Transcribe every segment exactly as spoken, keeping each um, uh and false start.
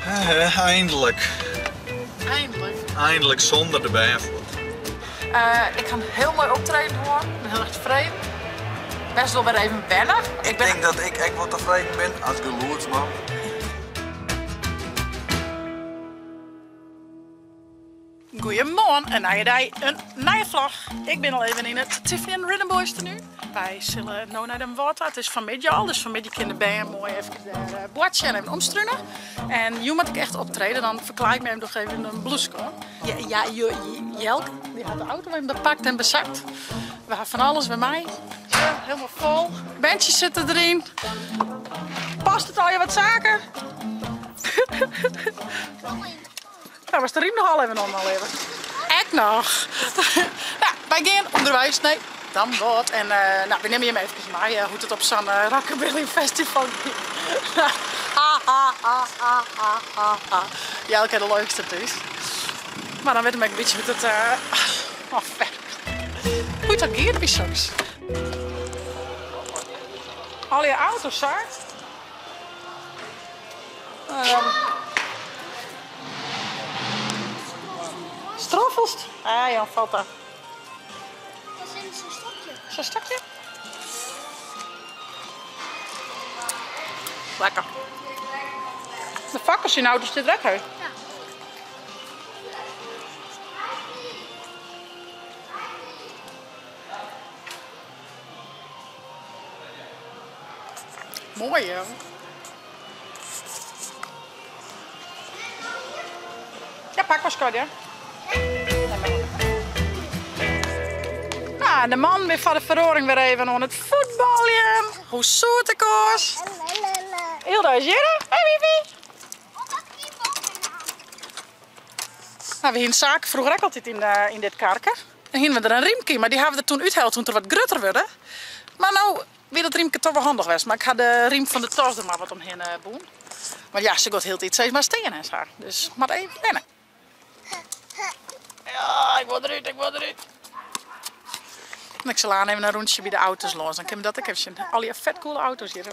Uh, eindelijk. Eindelijk. Eindelijk zonder de barefoot. Uh, ik ga heel mooi optreden hoor. Ik ben heel erg tevreden. Best wel weer even wennen. Ik, ik ben... denk dat ik echt wat tevreden ben als geloerdsman. Goedemorgen en naar je dij een nieuwe vlog. Ik ben al even in het Tiffany Rhythm Boys tenue. Wij zullen nu naar de water. Het is vanmiddag al, dus vanmiddag kunnen de band mooi even de uh, boordje en even omstruinen. En nu moet ik echt optreden, dan verklaar ik me hem nog even een blouse. Ja, ja, Jelke, die had de auto even bepakt en bezakt. We hebben van alles bij mij. Ja, helemaal vol. Bandjes zitten erin. Past het al je wat zaken? Nou, was de riem nog al even om al even. Echt nog. Nou, wij gaan onderwijs. Nee, dan wat. En uh, nou, we nemen je mee even mee uh, hoe het op zo'n uh, Rockabilly Festival gaat. Ha ha ha ha ha ha ha. Ja, ik heb de leukste dus. Maar dan weet ik een beetje hoe het. Uh... Oh, ver. Hoe het gaat bij soms. Al je auto's, hè? Um... Stroffelst? Ah ja, valt dat. Dat is zo'n stokje. Zo'n stokje? Lekker. De vakkers in auto's zit lekker. Ja. Mooi joh. Ja, pak maar Scott, ja. Nou, de man weer van de verhoring weer even aan het voetballen. Hoe zoet ik was. Hilda is hier. Hey, Wifi. Nou, we hebben zaak vroeger ook altijd in, uh, in dit karken. En hier we er een riemke, maar die hebben we er toen uitgehaald toen er wat grutter werden. Maar nou, weer dat riemke toch wel handig was. Maar ik had de riem van de tas er maar wat omheen uh, boen. Maar ja, ze gaat heel iets steeds maar steen en zo. Dus maar even wennen. Ja, ik word eruit, ik word eruit. En ik zal aan even een rondje bij de auto's los. Dan kunnen we dat ook even zien. Al die vet coole auto's hier.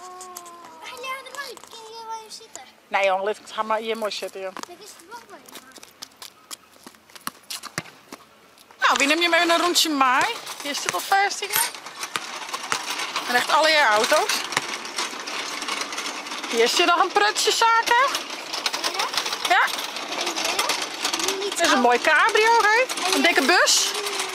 Nee jongen, ga maar hier mooi zitten. Joh. Nou, wie neem je mee een rondje mee? Hier zit al vestigen. En echt alle je auto's. Hier zit nog een prutsje zaken. Ja. Dit is een mooi cabrio, hè? Een dikke bus.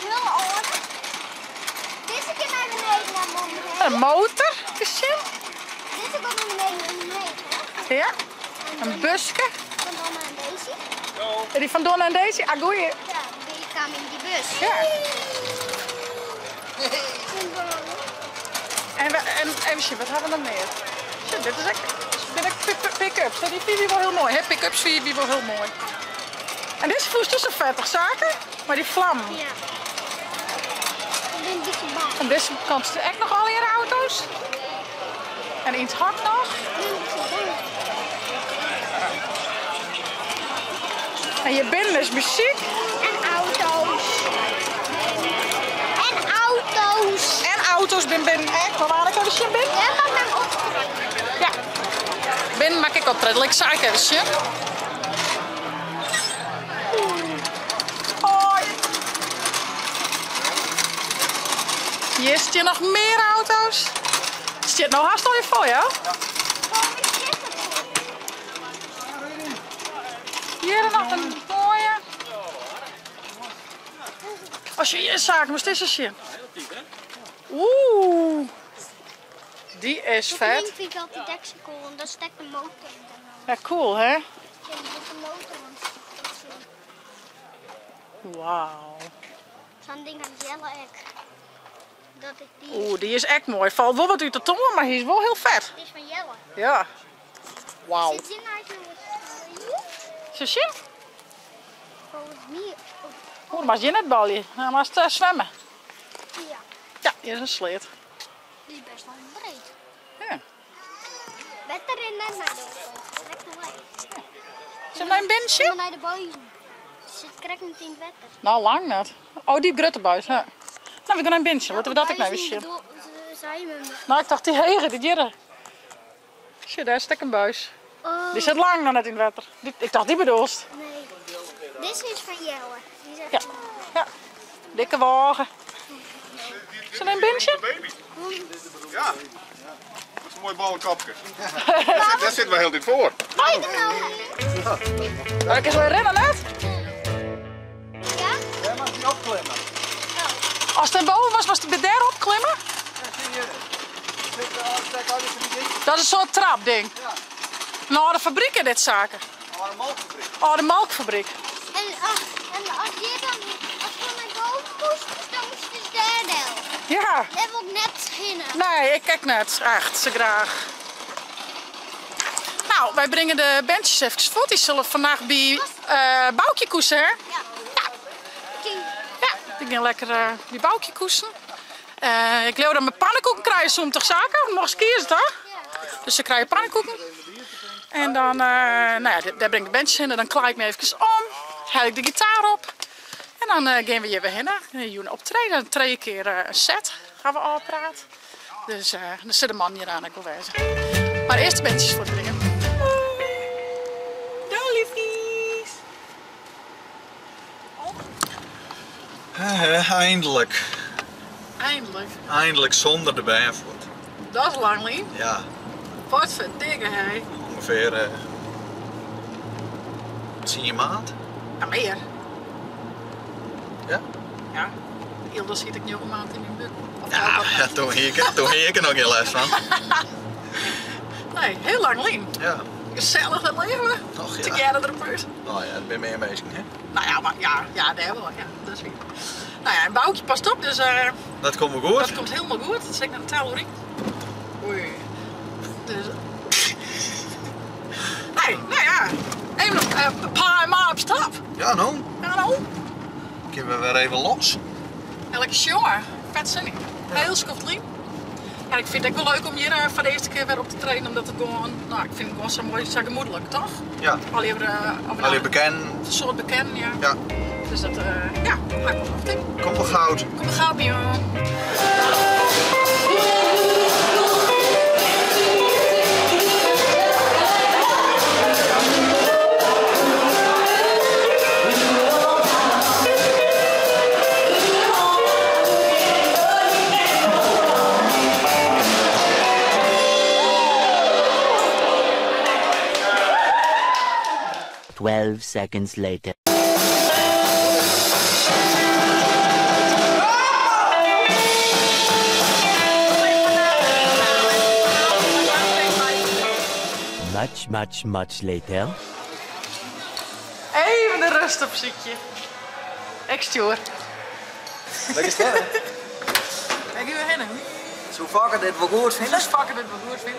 Een motor, gezien. Dit is ook een mee, Ja. Een busje. Van Donna en Daisy. En die van Donna en Daisy? Ah, goeie. Ja, die kwamen in die bus. Ja. En, we, en even zien, wat hebben we nog meer? Shit, dit is echt dit is pick-ups. Die vind je wel heel mooi. Pick-ups vind je wel heel mooi. En dit is tussen vettig zaken, maar die vlam. Ja. Een dikke bal. Aan deze kant zitten echt nog al je auto's. En iets hard nog. En je binnen is muziek. En auto's. En auto's. En auto's binnen binnen. Echt, waar waar ik even zien binnen? Ja, mag naar optreden. Ja. Binnen maak ik optreden. Ik zei even zien. Hoi. Hier zit hier nog meer auto's. Zit nou haast al je voor, ja? Hier nog een mooie. Als je hier zaak moest eens zien. Oeh. Die is vet. Ik vind wel die dekse cool, want daar steekt de motor in. Ja, cool hè? Ja, die heeft de motor. Wauw. Zo'n ding had Jelle ek. Dat ik die... Oeh, die is echt mooi. Valt wel wat uit de tongen, maar hij is wel heel vet. Die is van Jelle. Ja. Wauw. Zit in eigenlijk Zo zien? volgens mij. Oeh, maar je net balje. Nou, maar het uh, zwemmen. Ja, Ja, hier is een sleet. die is best wel breed. Ja. Beter in en naar de lekker wijd. Zullen we naar een bintje? Naar de buizen. Ze krijgt niet in het wetter. Nou, lang net. Oh, die gruttebuis, hè? Nou, we gaan naar een bintje. Laten we dat ook nou eens zien. Zei me. Nou, ik dacht die hegen, die dieren. Zie, daar is een buis. Oh, Die zit lang nog net in het water. Die- Ik dacht die bedoelst. nee. Dit is van Jelle. Die zegt Ja. Ja. Dikke wagen. Is er een bintje? Baby. Ja. Dat is een mooi ballenkapje. Daar, daar zitten we heel dit voor. Kijk er nou in. Kan ik eens weer rennen net? Ja? Jij mag niet opklimmen. Als het boven was, was het daar opklimmen? Dat is een soort trapding. Ja. Nou, de fabriek in dit zaken. Maar een melkfabriek. Oh, de melkfabriek. En als, en als je dan, als we naar boven moesten, dan moest je dus daar deel. Ja. Dat hebben we ook net hinnen. Nee, ik kijk net. Echt, ze graag. Nou, wij brengen de bandjes even voort. Die zullen vandaag bij uh, Boukje koesen, hè? Ja. Kijk. Ja, ik ga lekker uh, bij Boukje koesen. Uh, ik geloof dat mijn pannenkoeken krijgen soms toch zaken? Nog eens kiezen, toch? Dus ze krijgen pannenkoeken. En dan, uh, nou ja, daar breng ik de bandjes in en dan klaar ik me even om. Haal ik de gitaar op. En dan uh, gaan we hier weer heen. Hier een optreden. Twee keer uh, een set gaan we al praten. Dus uh, er zit een man hier aan, ik wil wijzen. Maar eerst de bandjes voor te brengen. Doei, liefjes. Uh, eindelijk. Eindelijk. Eindelijk zonder de bijenvoet. Dat is lang, lief. Ja, Wat verdikken, hé. ongeveer uh, tien maand. Ja, meer. Ja? Ja. Hilde ziet ik nu een maand in mijn buk. Of Ja, elke ja maand. toen ging ik, toen ging ik er nog geen les van. Nee, heel lang, lief. Ja. Gezellig het leven. Och, ja. Together the person. Oh ja, daar ben je mee bezig, hè? Nou ja, maar ja, ja, daar wel. Ja, dat is weer. Nou ja, een Boukje past op, dus uh, Dat komt wel goed. dat komt helemaal goed. Dat zeg ik naar de theorie. Oei. Dus. Nee, nou ja. Even nog uh, een paar maal op stap. Ja, nou. Ja, nou. Kunnen we weer even los. Elke jongen. Vet zin in. Heel skoftelijk. Ja, ik vind het ook wel leuk om hier uh, voor de eerste keer weer op te trainen, omdat het gewoon, nou, ik vind het gewoon zo mooi, zo gemoedelijk, toch? Ja. Al even, uh, over Allee, bekend. een soort bekend, ja. Ja. Dus dat, uh, ja, ga ik wel nog in. Kom wel goud. Kom, gaan we, jongen. Twelve seconds later. Much, much, much later. Even de rust op ziekje. Extjoor. Lekker sterren. Kijk hier weer heen. Zo vaker dit wel goed vinden. Dus pakken dit wel goed vinden.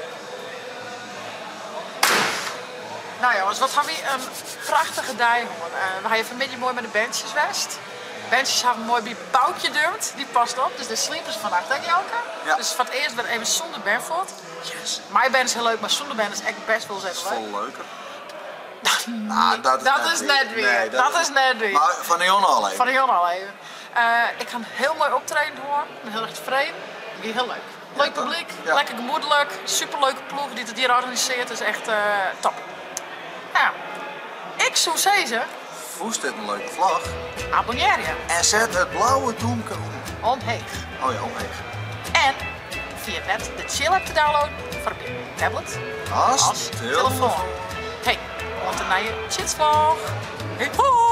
Nou jongens, wat gaan we een prachtige dag hoor. Uh, we gaan even midden mooi met de bandjes west. Bandjes hebben mooi bij Boukje dumpt, die past op. Dus de sleepers vannacht, hè Jelke? Ja. Dus voor het eerst weer even zonder Benford. Yes. Mijn band is heel leuk, maar zonder band is echt best wel zes. Vol leuker. Nou, dat is dat net is weer. net weer. Nee, dat, dat is is- net weer. Maar van de jongen al even. Van de jongen al even. Uh, ik ga een heel mooi optreden horen. Ik ben heel erg tevreden. Wie heel leuk. Leuk toch? publiek, Ja. lekker gemoedelijk, superleuke ploeg die het hier organiseert. Het is echt uh, top. Nou, ik zou zeggen, Voest dit een leuke vlag. abonneer je. En zet het blauwe doemke om. Omheeg. Oh ja, omheen. En via het net de Chill app te downloaden voor op je tablet Als, als telefoon. Hey, want een nieuwe Chitsvlog. Hey ho!